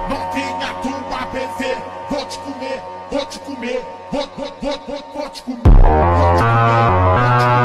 Não venha tua beber, vou te comer, vou te comer, vou te comer, vou te comer.